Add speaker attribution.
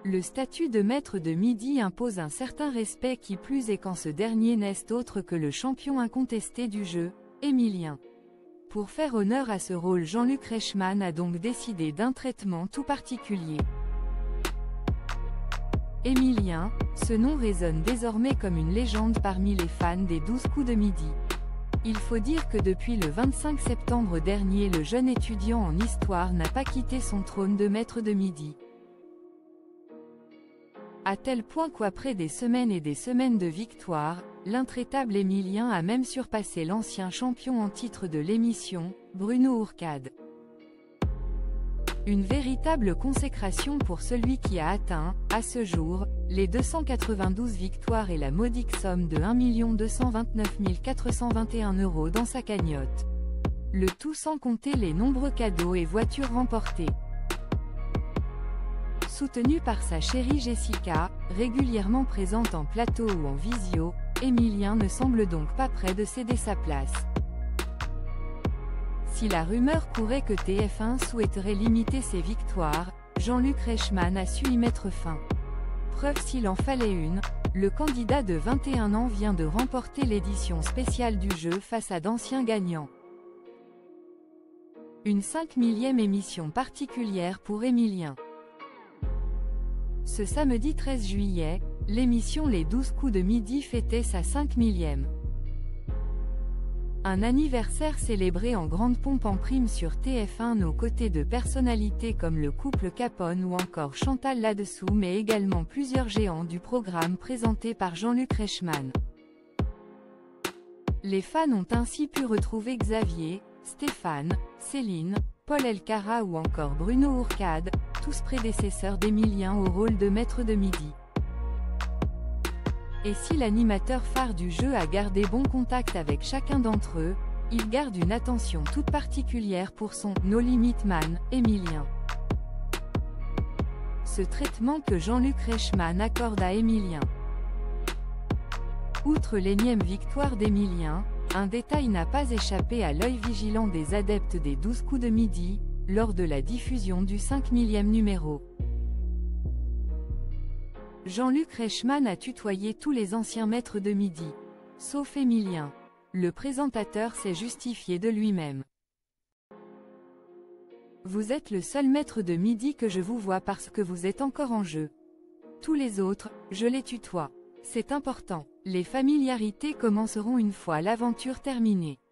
Speaker 1: Le statut de maître de midi impose un certain respect qui plus est quand ce dernier n'est autre que le champion incontesté du jeu, Émilien. Pour faire honneur à ce rôle, Jean-Luc Reichmann a donc décidé d'un traitement tout particulier. Émilien, ce nom résonne désormais comme une légende parmi les fans des 12 coups de midi. Il faut dire que depuis le 25 septembre dernier, le jeune étudiant en histoire n'a pas quitté son trône de maître de midi. À tel point qu'après des semaines et des semaines de victoires, l'intraitable Émilien a même surpassé l'ancien champion en titre de l'émission, Bruno Ourcade. Une véritable consécration pour celui qui a atteint, à ce jour, les 292 victoires et la modique somme de 1 229 421 € dans sa cagnotte. Le tout sans compter les nombreux cadeaux et voitures remportées. Soutenu par sa chérie Jessica, régulièrement présente en plateau ou en visio, Émilien ne semble donc pas prêt de céder sa place. Si la rumeur courait que TF1 souhaiterait limiter ses victoires, Jean-Luc Reichmann a su y mettre fin. Preuve s'il en fallait une, le candidat de 21 ans vient de remporter l'édition spéciale du jeu face à d'anciens gagnants. Une 5000e émission particulière pour Émilien. Ce samedi 13 juillet, l'émission Les 12 coups de midi fêtait sa 5000e. Un anniversaire célébré en grande pompe en prime sur TF1 aux côtés de personnalités comme le couple Capone ou encore Chantal Latsou, mais également plusieurs géants du programme présentés par Jean-Luc Reichmann. Les fans ont ainsi pu retrouver Xavier, Stéphane, Céline, Paul Elkarat ou encore Bruno Ourcade, tous prédécesseurs d'Émilien au rôle de maître de midi. Et si l'animateur phare du jeu a gardé bon contact avec chacun d'entre eux, il garde une attention toute particulière pour son « No Limit Man », Émilien. Ce traitement que Jean-Luc Reichmann accorde à Émilien. Outre l'énième victoire d'Émilien, un détail n'a pas échappé à l'œil vigilant des adeptes des 12 coups de midi, lors de la diffusion du 5000e numéro. Jean-Luc Reichmann a tutoyé tous les anciens maîtres de midi. Sauf Émilien. Le présentateur s'est justifié de lui-même. Vous êtes le seul maître de midi que je vous vois parce que vous êtes encore en jeu. Tous les autres, je les tutoie. C'est important. Les familiarités commenceront une fois l'aventure terminée.